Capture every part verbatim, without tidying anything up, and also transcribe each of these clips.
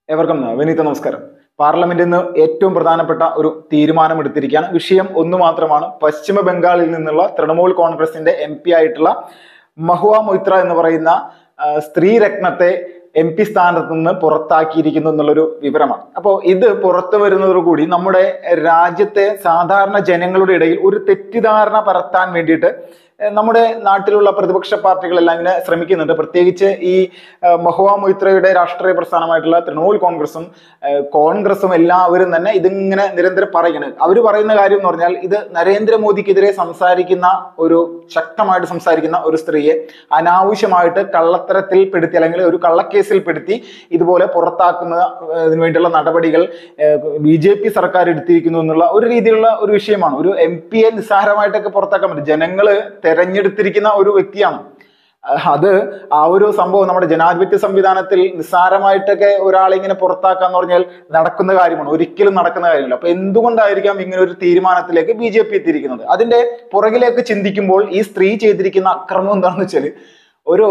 എവർക്കും വിനീത നമസ്കാരം. പാർലമെന്റിൽ നിന്ന് ഏറ്റവും പ്രധാനപ്പെട്ട ഒരു തീരുമാനം എടുത്തിരിക്കുകയാണ്. വിഷയം ഒന്ന് മാത്രമാണ്. പശ്ചിമ ബംഗാളിൽ നിന്നുള്ള തൃണമൂൽ കോൺഗ്രസിന്റെ എം പി ആയിട്ടുള്ള മഹുവ മൊയ്ത്ര എന്ന് പറയുന്ന സ്ത്രീ രത്നത്തെ എം പി സ്ഥാനത്ത് നിന്ന് പുറത്താക്കിയിരിക്കുന്നു എന്നുള്ളൊരു വിവരമാണ്. അപ്പോൾ ഇത് പുറത്തു വരുന്നതോടുകൂടി നമ്മുടെ രാജ്യത്തെ സാധാരണ ജനങ്ങളുടെ ഇടയിൽ ഒരു തെറ്റിദ്ധാരണ പരത്താൻ വേണ്ടിയിട്ട് നമ്മുടെ നാട്ടിലുള്ള പ്രതിപക്ഷ പാർട്ടികളെല്ലാം ഇങ്ങനെ ശ്രമിക്കുന്നുണ്ട്. പ്രത്യേകിച്ച് ഈ മഹുവ മൊയ്ത്രയുടെ രാഷ്ട്രീയ പ്രസ്ഥാനമായിട്ടുള്ള തൃണമൂൽ കോൺഗ്രസും കോൺഗ്രസും എല്ലാവരും തന്നെ ഇതിങ്ങനെ നിരന്തരം പറയുന്നത്. അവർ പറയുന്ന കാര്യം എന്ന് പറഞ്ഞാൽ, ഇത് നരേന്ദ്രമോദിക്കെതിരെ സംസാരിക്കുന്ന ഒരു ശക്തമായിട്ട് സംസാരിക്കുന്ന ഒരു സ്ത്രീയെ അനാവശ്യമായിട്ട് കള്ളത്തരത്തിൽ പെടുത്തി അല്ലെങ്കിൽ ഒരു കള്ളക്കേസിൽ പെടുത്തി ഇതുപോലെ പുറത്താക്കുന്നതിന് വേണ്ടിയുള്ള നടപടികൾ ബി ജെ പി സർക്കാർ എടുത്തിരിക്കുന്നു എന്നുള്ള ഒരു രീതിയിലുള്ള ഒരു വിഷയമാണ്. ഒരു എം പിയെ നിസ്സാരമായിട്ടൊക്കെ പുറത്താക്കാൻ പറ്റും. ജനങ്ങള് തെരഞ്ഞെടുത്തിരിക്കുന്ന ഒരു വ്യക്തിയാണ്. അത് ആ ഒരു സംഭവം നമ്മുടെ ജനാധിപത്യ സംവിധാനത്തിൽ നിസ്സാരമായിട്ടൊക്കെ ഒരാളെ ഇങ്ങനെ പുറത്താക്കാന്ന് പറഞ്ഞാൽ നടക്കുന്ന കാര്യമാണ്, ഒരിക്കലും നടക്കുന്ന കാര്യമില്ല. അപ്പൊ എന്തുകൊണ്ടായിരിക്കാം ഇങ്ങനെ ഒരു തീരുമാനത്തിലേക്ക് ബി ജെ പി എത്തിയിരിക്കുന്നത്? അതിന്റെ പുറകിലേക്ക് ചിന്തിക്കുമ്പോൾ ഈ സ്ത്രീ ചെയ്തിരിക്കുന്ന അക്രമം എന്താണെന്ന് വെച്ചാൽ, ഒരു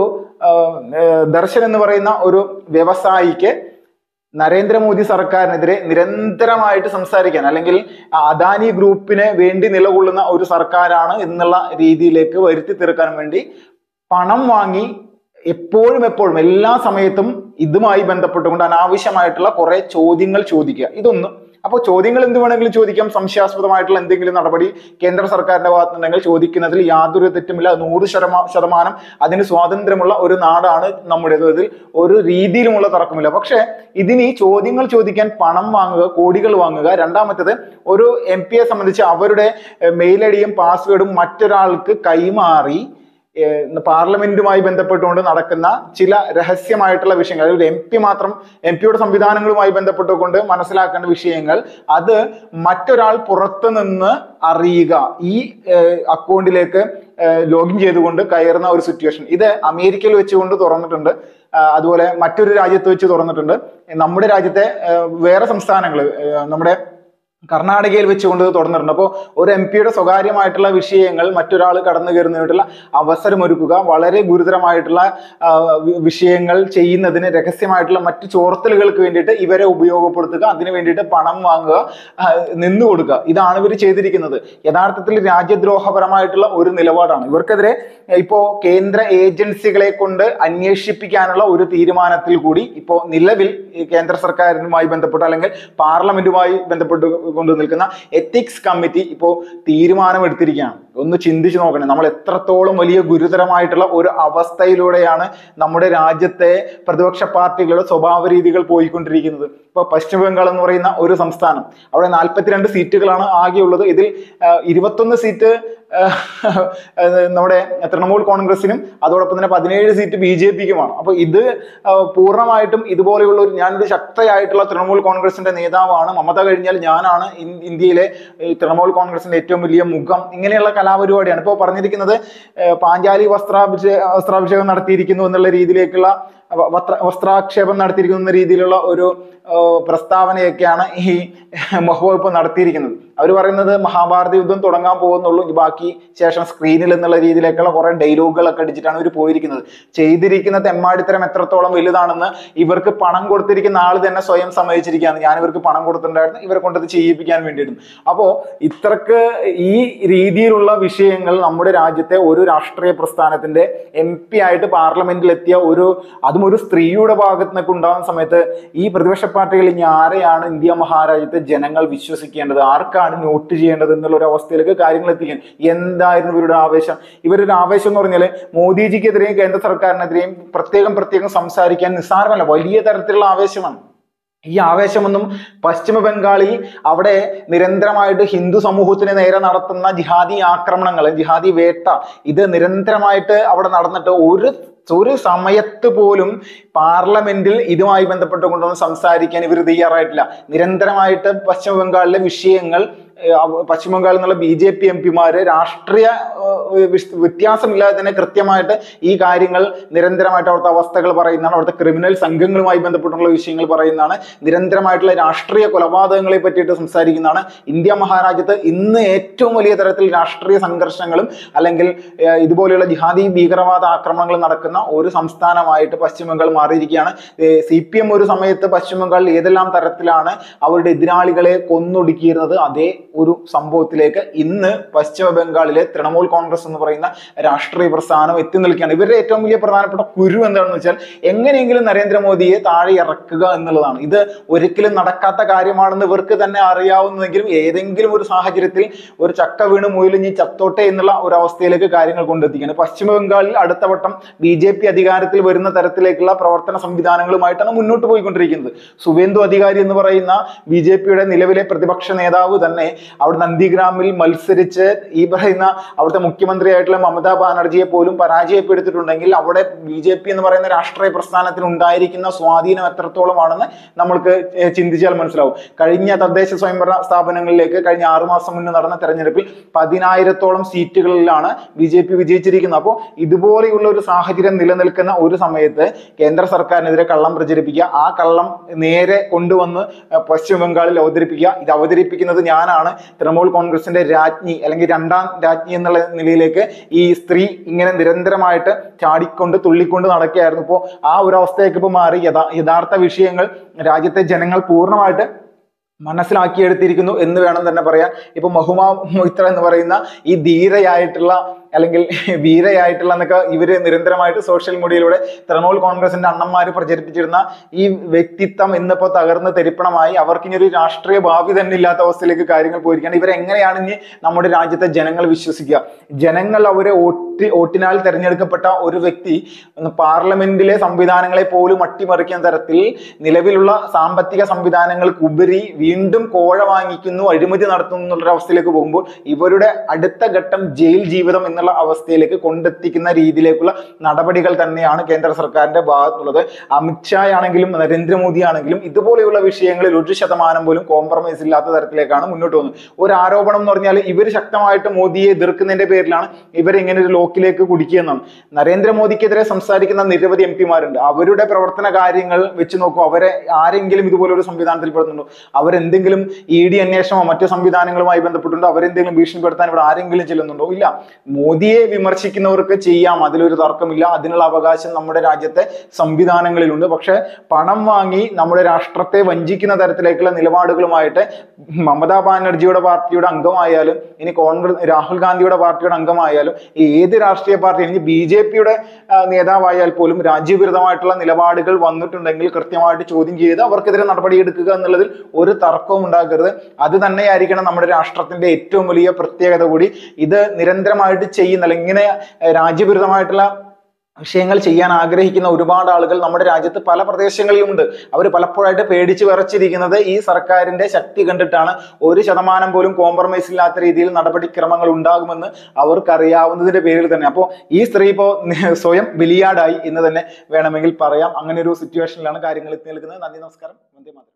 ദർശൻ എന്ന് പറയുന്ന ഒരു വ്യവസായിക്ക് നരേന്ദ്രമോദി സർക്കാരിനെതിരെ നിരന്തരമായിട്ട് സംസാരിക്കാൻ, അല്ലെങ്കിൽ അദാനി ഗ്രൂപ്പിന് വേണ്ടി നിലകൊള്ളുന്ന ഒരു സർക്കാരാണ് എന്നുള്ള രീതിയിലേക്ക് വരുത്തി തീർക്കാൻ വേണ്ടി പണം വാങ്ങി എപ്പോഴും എപ്പോഴും എല്ലാ സമയത്തും ഇതുമായി ബന്ധപ്പെട്ടുകൊണ്ട് അനാവശ്യമായിട്ടുള്ള കുറെ ചോദ്യങ്ങൾ ചോദിക്കുക. ഇതൊന്നും അപ്പോൾ ചോദ്യങ്ങൾ എന്ത് വേണമെങ്കിലും ചോദിക്കാം. സംശയാസ്പദമായിട്ടുള്ള എന്തെങ്കിലും നടപടി കേന്ദ്ര സർക്കാരിന്റെ ഭാഗത്തുണ്ടെങ്കിൽ ചോദിക്കുന്നതിൽ യാതൊരു തെറ്റുമില്ല. നൂറ് ശതമാ ശതമാനം അതിന് സ്വാതന്ത്ര്യമുള്ള ഒരു നാടാണ് നമ്മുടേത്. ഇതിൽ ഒരു രീതിയിലുമുള്ള തർക്കമില്ല. പക്ഷെ ഇതിന് ഈ ചോദ്യങ്ങൾ ചോദിക്കാൻ പണം വാങ്ങുക, കോടികൾ വാങ്ങുക. രണ്ടാമത്തേത്, ഒരു എം പിയെ സംബന്ധിച്ച് അവരുടെ മെയിൽ ഐ ഡിയും പാസ്വേഡും മറ്റൊരാൾക്ക് കൈമാറി പാർലമെന്റുമായി ബന്ധപ്പെട്ടുകൊണ്ട് നടക്കുന്ന ചില രഹസ്യമായിട്ടുള്ള വിഷയങ്ങൾ, ഒരു എം പി മാത്രം എം പിയുടെ സംവിധാനങ്ങളുമായി ബന്ധപ്പെട്ടുകൊണ്ട് മനസ്സിലാക്കേണ്ട വിഷയങ്ങൾ അത് മറ്റൊരാൾ പുറത്തു നിന്ന് അറിയുക, ഈ അക്കൗണ്ടിലേക്ക് ലോഗിൻ ചെയ്തുകൊണ്ട് കയറുന്ന ഒരു സിറ്റുവേഷൻ. ഇത് അമേരിക്കയിൽ വെച്ചുകൊണ്ട് തുറന്നിട്ടുണ്ട്, അതുപോലെ മറ്റൊരു രാജ്യത്ത് വെച്ച് തുറന്നിട്ടുണ്ട്. നമ്മുടെ രാജ്യത്തെ വേറെ സംസ്ഥാനങ്ങൾ, നമ്മുടെ കർണാടകയിൽ വെച്ചുകൊണ്ട് തുറന്നിട്ടുണ്ട്. അപ്പോൾ ഒരു എം പിയുടെ സ്വകാര്യമായിട്ടുള്ള വിഷയങ്ങൾ മറ്റൊരാൾ കടന്നു കയറുന്നതിനുള്ള അവസരമൊരുക്കുക, വളരെ ഗുരുതരമായിട്ടുള്ള വിഷയങ്ങൾ ചെയ്യുന്നതിന് രഹസ്യമായിട്ടുള്ള മറ്റു ചോർത്തലുകൾക്ക് വേണ്ടിയിട്ട് ഇവരെ ഉപയോഗപ്പെടുത്തുക, അതിനു വേണ്ടിയിട്ട് പണം വാങ്ങുക, നിന്നു കൊടുക്കുക. ഇതാണ് ഇവർ ചെയ്തിരിക്കുന്നത്. യഥാർത്ഥത്തിൽ രാജ്യദ്രോഹപരമായിട്ടുള്ള ഒരു നിലപാടാണ്. ഇവർക്കെതിരെ ഇപ്പോ കേന്ദ്ര ഏജൻസികളെ കൊണ്ട് അന്വേഷിപ്പിക്കാനുള്ള ഒരു തീരുമാനത്തിൽ കൂടി ഇപ്പോൾ നിലവിൽ കേന്ദ്ര സർക്കാരുമായി ബന്ധപ്പെട്ട് അല്ലെങ്കിൽ പാർലമെന്റുമായി ബന്ധപ്പെട്ട് കൊണ്ട് നിൽക്കുന്ന എത്തിക്സ് കമ്മിറ്റി ഇപ്പോൾ തീരുമാനമെടുത്തിരിക്കുകയാണ്. ഒന്ന് ചിന്തിച്ചു നോക്കണം, നമ്മൾ എത്രത്തോളം വലിയ ഗുരുതരമായിട്ടുള്ള ഒരു അവസ്ഥയിലൂടെയാണ് നമ്മുടെ രാജ്യത്തെ പ്രതിപക്ഷ പാർട്ടികളുടെ സ്വഭാവ രീതികൾ പോയിക്കൊണ്ടിരിക്കുന്നത്. ഇപ്പൊ പശ്ചിമ ബംഗാൾ എന്ന് പറയുന്ന ഒരു സംസ്ഥാനം, അവിടെ നാൽപ്പത്തിരണ്ട് സീറ്റുകളാണ് ആകെയുള്ളത്. ഇതിൽ ഇരുപത്തൊന്ന് സീറ്റ് നമ്മുടെ തൃണമൂൽ കോൺഗ്രസിനും അതോടൊപ്പം തന്നെ പതിനേഴ് സീറ്റ് ബി ജെ പിക്കുമാണ്. അപ്പൊ ഇത് പൂർണ്ണമായിട്ടും ഇതുപോലെയുള്ള ഒരു, ഞാനൊരു ശക്തയായിട്ടുള്ള തൃണമൂൽ കോൺഗ്രസിന്റെ നേതാവാണ്, മമത കഴിഞ്ഞാൽ ഞാനാണ് ഇന്ത്യയിലെ തൃണമൂൽ കോൺഗ്രസിന്റെ ഏറ്റവും വലിയ മുഖം, ഇങ്ങനെയുള്ള കലാപരിപാടിയാണ് ഇപ്പോൾ പറഞ്ഞിരിക്കുന്നത്. പാഞ്ചാലി വസ്ത്രാഭിഷേ വസ്ത്രാഭിഷേകം നടത്തിയിരിക്കുന്നു എന്നുള്ള രീതിയിലേക്കുള്ള വസ്ത്ര വസ്ത്രാക്ഷേപം നടത്തിയിരിക്കുന്ന രീതിയിലുള്ള ഒരു പ്രസ്താവനയൊക്കെയാണ് ഈ മഹുവ ഇപ്പോൾ നടത്തിയിരിക്കുന്നത്. അവർ പറയുന്നത് മഹാഭാരത യുദ്ധം തുടങ്ങാൻ പോകുന്നുള്ളൂ, ബാക്കി ശേഷം സ്ക്രീനിൽ എന്നുള്ള രീതിയിലേക്കുള്ള കുറെ ഡയലോഗുകളൊക്കെ അടിച്ചിട്ടാണ് ഇവർ പോയിരിക്കുന്നത്. ചെയ്തിരിക്കുന്ന തെമ്മാടിത്തരം എത്രത്തോളം വലുതാണെന്ന് ഇവർക്ക് പണം കൊടുത്തിരിക്കുന്ന ആൾ തന്നെ സ്വയം സമ്മതിച്ചിരിക്കുകയാണ്. ഞാൻ ഇവർക്ക് പണം കൊടുത്തിട്ടുണ്ടായിരുന്നു, ഇവരെ കൊണ്ടത് ചെയ്യിപ്പിക്കാൻ വേണ്ടിയിട്ടും. അപ്പോൾ ഇത്രക്ക് ഈ രീതിയിലുള്ള വിഷയങ്ങൾ നമ്മുടെ രാജ്യത്തെ ഒരു രാഷ്ട്രീയ പ്രസ്ഥാനത്തിന്റെ എം പി ആയിട്ട് പാർലമെന്റിൽ എത്തിയ ഒരു, അതും ഒരു സ്ത്രീയുടെ ഭാഗത്ത് നിന്നൊക്കെ ഉണ്ടാകുന്ന സമയത്ത് ഈ പ്രതിപക്ഷ പാർട്ടികൾ ഇനി ആരെയാണ് ഇന്ത്യ മഹാരാജ്യത്തെ ജനങ്ങൾ വിശ്വസിക്കേണ്ടത്, ആർക്കാണ് നോട്ട് ചെയ്യേണ്ടത് എന്നുള്ള ഒരു അവസ്ഥയിലേക്ക് കാര്യങ്ങൾ എത്തിക്കാൻ. എന്തായിരുന്നു ഇവരുടെ ആവേശം? ഇവരുടെ ആവേശം എന്ന് പറഞ്ഞാൽ മോദിജിക്കെതിരെയും കേന്ദ്ര സർക്കാരിനെതിരെയും പ്രത്യേകം പ്രത്യേകം സംസാരിക്കാൻ നിസ്സാരമല്ല, വലിയ തരത്തിലുള്ള ആവേശമാണ്. ഈ ആവേശമൊന്നും പശ്ചിമ ബംഗാളിൽ അവിടെ നിരന്തരമായിട്ട് ഹിന്ദു സമൂഹത്തിന് നേരെ നടത്തുന്ന ജിഹാദി ആക്രമണങ്ങൾ, ജിഹാദി വേട്ട, ഇത് നിരന്തരമായിട്ട് അവിടെ നടന്നിട്ട് ഒരു ഒരു സമയത്ത് പോലും പാർലമെന്റിൽ ഇതുമായി ബന്ധപ്പെട്ട് കൊണ്ടൊന്നും സംസാരിക്കാൻ ഇവർ തയ്യാറായിട്ടില്ല. നിരന്തരമായിട്ട് പശ്ചിമ ബംഗാളിലെ വിഷയങ്ങൾ പശ്ചിമ ബംഗാളിൽ നിന്നുള്ള ബി ജെ പി എം പിമാര് രാഷ്ട്രീയ വ്യത്യാസമില്ലാതെ തന്നെ കൃത്യമായിട്ട് ഈ കാര്യങ്ങൾ നിരന്തരമായിട്ട് അവിടുത്തെ അവസ്ഥകൾ പറയുന്നതാണ്, അവിടുത്തെ ക്രിമിനൽ സംഘങ്ങളുമായി ബന്ധപ്പെട്ടുള്ള വിഷയങ്ങൾ പറയുന്നതാണ്, നിരന്തരമായിട്ടുള്ള രാഷ്ട്രീയ കൊലപാതകങ്ങളെ പറ്റിയിട്ട് സംസാരിക്കുന്നതാണ്. ഇന്ത്യ മഹാരാജ്യത്ത് ഇന്ന് ഏറ്റവും വലിയ തരത്തിൽ രാഷ്ട്രീയ സംഘർഷങ്ങളും അല്ലെങ്കിൽ ഇതുപോലെയുള്ള ജിഹാദി ഭീകരവാദ ആക്രമണങ്ങൾ നടക്കുന്ന ഒരു സംസ്ഥാനമായിട്ട് പശ്ചിമ ബംഗാൾ മാറിയിരിക്കുകയാണ്. സി പി എം ഒരു സമയത്ത് പശ്ചിമ ബംഗാളിൽ ഏതെല്ലാം തരത്തിലാണ് അവരുടെ എതിരാളികളെ കൊന്നൊടുക്കിയിരുന്നത്, അതേ ഒരു സംഭവത്തിലേക്ക് ഇന്ന് പശ്ചിമ ബംഗാളിലെ തൃണമൂൽ കോൺഗ്രസ് എന്ന് പറയുന്ന രാഷ്ട്രീയ പ്രസ്ഥാനം എത്തി നിൽക്കുകയാണ്. ഇവരുടെ ഏറ്റവും വലിയ പ്രധാനപ്പെട്ട കുരു എന്താണെന്ന് വെച്ചാൽ എങ്ങനെയെങ്കിലും നരേന്ദ്രമോദിയെ താഴെ ഇറക്കുക എന്നുള്ളതാണ്. ഇത് ഒരിക്കലും നടക്കാത്ത കാര്യമാണെന്ന് ഇവർക്ക് തന്നെ അറിയാവുന്നതെങ്കിലും ഏതെങ്കിലും ഒരു സാഹചര്യത്തിൽ ഒരു ചക്ക വീണ് മുയിലിഞ്ഞ് ചത്തോട്ടെ എന്നുള്ള ഒരു അവസ്ഥയിലേക്ക് കാര്യങ്ങൾ കൊണ്ടെത്തിക്കുകയാണ്. പശ്ചിമ ബംഗാളിൽ അടുത്ത വട്ടം ബി ജെ പി അധികാരത്തിൽ വരുന്ന തരത്തിലേക്കുള്ള പ്രവർത്തന സംവിധാനങ്ങളുമായിട്ടാണ് മുന്നോട്ട് പോയിക്കൊണ്ടിരിക്കുന്നത്. സുവേന്ദു അധികാരി എന്ന് പറയുന്ന ബി ജെ പിയുടെ നിലവിലെ പ്രതിപക്ഷ നേതാവ് തന്നെ അവിടെ നന്ദിഗ്രാമിൽ മത്സരിച്ച് ഈ പറയുന്ന അവിടുത്തെ മുഖ്യമന്ത്രിയായിട്ടുള്ള മമതാ ബാനർജിയെ പോലും പരാജയപ്പെടുത്തിയിട്ടുണ്ടെങ്കിൽ അവിടെ ബി ജെ പി എന്ന് പറയുന്ന രാഷ്ട്രീയ പ്രസ്ഥാനത്തിന് ഉണ്ടായിരിക്കുന്ന സ്വാധീനം എത്രത്തോളമാണെന്ന് നമ്മൾക്ക് ചിന്തിച്ചാൽ മനസ്സിലാവും. കഴിഞ്ഞ തദ്ദേശ സ്വയംഭരണ സ്ഥാപനങ്ങളിലേക്ക് കഴിഞ്ഞ ആറുമാസം മുന്നേ നടന്ന തെരഞ്ഞെടുപ്പിൽ പതിനായിരത്തോളം സീറ്റുകളിലാണ് ബി ജെ പി വിജയിച്ചിരിക്കുന്നത്. അപ്പോൾ ഇതുപോലെയുള്ള ഒരു സാഹചര്യം നിലനിൽക്കുന്ന ഒരു സമയത്ത് കേന്ദ്ര സർക്കാരിനെതിരെ കള്ളം പ്രചരിപ്പിക്കുക, ആ കള്ളം നേരെ കൊണ്ടുവന്ന് പശ്ചിമ ബംഗാളിൽ അവതരിപ്പിക്കുക, ഇത് അവതരിപ്പിക്കുന്നത് ഞാനാണ്, തൃണമൂൽ കോൺഗ്രസിന്റെ രാജ്ഞി അല്ലെങ്കിൽ രണ്ടാം രാജ്ഞി എന്നുള്ള നിലയിലേക്ക് ഈ സ്ത്രീ ഇങ്ങനെ നിരന്തരമായിട്ട് ചാടിക്കൊണ്ട് തുള്ളിക്കൊണ്ട് നടക്കുകയായിരുന്നു. ഇപ്പോൾ ആ ഒരു അവസ്ഥയൊക്കെ ഇപ്പോൾ മാറി. യഥാ യഥാർത്ഥ വിഷയങ്ങൾ രാജ്യത്തെ ജനങ്ങൾ പൂർണ്ണമായിട്ട് മനസ്സിലാക്കിയെടുത്തിരിക്കുന്നു എന്ന് വേണം തന്നെ പറയാൻ. ഇപ്പൊ മഹുവാ മൊയ്ത്ര എന്ന് പറയുന്ന ഈ ധീരയായിട്ടുള്ള അല്ലെങ്കിൽ വീരയായിട്ടുള്ള എന്നൊക്കെ ഇവര് നിരന്തരമായിട്ട് സോഷ്യൽ മീഡിയയിലൂടെ തൃണമൂൽ കോൺഗ്രസിന്റെ അണ്ണന്മാര് പ്രചരിപ്പിച്ചിരുന്ന ഈ വ്യക്തിത്വം ഇന്നിപ്പോ തകർന്ന് തെരിപ്പണമായി. അവർക്ക് ഇനി ഒരു രാഷ്ട്രീയ ഭാവി തന്നെ ഇല്ലാത്ത അവസ്ഥയിലേക്ക് കാര്യങ്ങൾ പോയിരിക്കുകയാണ്. ഇവരെങ്ങനെയാണ് ഇനി നമ്മുടെ രാജ്യത്തെ ജനങ്ങൾ വിശ്വസിക്കുക? ജനങ്ങൾ അവരെ വോട്ട് വോട്ടിനാൽ തെരഞ്ഞെടുക്കപ്പെട്ട ഒരു വ്യക്തി പാർലമെന്റിലെ സംവിധാനങ്ങളെ പോലും അട്ടിമറിക്കുന്ന തരത്തിൽ നിലവിലുള്ള സാമ്പത്തിക സംവിധാനങ്ങൾക്കുപരി വീണ്ടും കോഴ വാങ്ങിക്കുന്നു, അഴിമതി നടത്തുന്നു എന്നുള്ള അവസ്ഥയിലേക്ക് പോകുമ്പോൾ ഇവരുടെ അടുത്ത ഘട്ടം ജയിൽ ജീവിതം എന്നുള്ള അവസ്ഥയിലേക്ക് കൊണ്ടെത്തിക്കുന്ന രീതിയിലേക്കുള്ള നടപടികൾ തന്നെയാണ് കേന്ദ്ര സർക്കാരിന്റെ ഭാഗത്തുള്ളത്. അമിത്ഷാ ആണെങ്കിലും നരേന്ദ്രമോദി ആണെങ്കിലും ഇതുപോലെയുള്ള വിഷയങ്ങളിൽ ഒരു ശതമാനം പോലും കോംപ്രമൈസ് ഇല്ലാത്ത തരത്തിലേക്കാണ് മുന്നോട്ട് പോകുന്നത്. ഒരു ആരോപണം എന്ന് പറഞ്ഞാൽ ഇവർ ശക്തമായിട്ട് മോദിയെ എതിർക്കുന്നതിന്റെ പേരിലാണ് ഇവരിങ്ങനെ ഒരു ലോക്കിലേക്ക് കുടിക്കുകയെന്നാണ്. നരേന്ദ്രമോദിക്കെതിരെ സംസാരിക്കുന്ന നിരവധി എം പിമാരുണ്ട്. അവരുടെ പ്രവർത്തന കാര്യങ്ങൾ വെച്ച് നോക്കൂ, അവരെ ആരെങ്കിലും ഇതുപോലെ ഒരു സംവിധാനത്തിൽ പെടുന്നുണ്ടോ? അവരെന്തെങ്കിലും ഇ ഡി അന്വേഷണമോ മറ്റു സംവിധാനങ്ങളുമായി ബന്ധപ്പെട്ടുണ്ടോ? അവരെന്തെങ്കിലും ഭീഷണിപ്പെടുത്താൻ ഇവിടെ ആരെങ്കിലും ചെല്ലുന്നുണ്ടോ? ഇല്ല. മോദിയെ വിമർശിക്കുന്നവർക്ക് ചെയ്യാം, അതിലൊരു തർക്കമില്ല, അതിനുള്ള അവകാശം നമ്മുടെ രാജ്യത്തെ സംവിധാനങ്ങളിലുണ്ട്. പക്ഷെ പണം വാങ്ങി നമ്മുടെ രാഷ്ട്രത്തെ വഞ്ചിക്കുന്ന തരത്തിലേക്കുള്ള നിലപാടുകളുമായിട്ട് മമതാ ബാനർജിയുടെ പാർട്ടിയുടെ അംഗമായാലും ഇനി കോൺഗ്രസ് രാഹുൽ ഗാന്ധിയുടെ പാർട്ടിയുടെ അംഗമായാലും ഏത് രാഷ്ട്രീയ പാർട്ടി, ഇനി ബി ജെ പിയുടെ നേതാവായാൽ പോലും രാജ്യവിരുദ്ധമായിട്ടുള്ള നിലപാടുകൾ വന്നിട്ടുണ്ടെങ്കിൽ കൃത്യമായിട്ട് ചോദ്യം ചെയ്ത് അവർക്കെതിരെ നടപടിയെടുക്കുക എന്നുള്ളതിൽ ഒരു തർക്കവും ഉണ്ടാകരുത്. അത് തന്നെയായിരിക്കണം നമ്മുടെ രാഷ്ട്രത്തിന്റെ ഏറ്റവും വലിയ പ്രത്യേകത കൂടി. ഇത് നിരന്തരമായിട്ട് ചെയ്യുന്ന അല്ലെങ്കിൽ ഇങ്ങനെ രാജ്യവിരുദ്ധമായിട്ടുള്ള വിഷയങ്ങൾ ചെയ്യാൻ ആഗ്രഹിക്കുന്ന ഒരുപാട് ആളുകൾ നമ്മുടെ രാജ്യത്ത് പല പ്രദേശങ്ങളിലുമുണ്ട്. അവർ പലപ്പോഴായിട്ട് പേടിച്ച് വിറച്ചിരിക്കുന്നത് ഈ സർക്കാരിന്റെ ശക്തി കണ്ടിട്ടാണ്. ഒരു ശതമാനം പോലും കോംപ്രമൈസ് ഇല്ലാത്ത രീതിയിൽ നടപടിക്രമങ്ങൾ ഉണ്ടാകുമെന്ന് അവർക്കറിയാവുന്നതിന്റെ പേരിൽ തന്നെ. അപ്പോൾ ഈ സ്ത്രീ ഇപ്പോൾ സ്വയം ബലിയാടായി എന്ന് തന്നെ വേണമെങ്കിൽ പറയാം. അങ്ങനെ ഒരു സിറ്റുവേഷനിലാണ് കാര്യങ്ങൾ എത്തി നിൽക്കുന്നത്. നന്ദി, നമസ്കാരം, വന്ദേ മാതരം.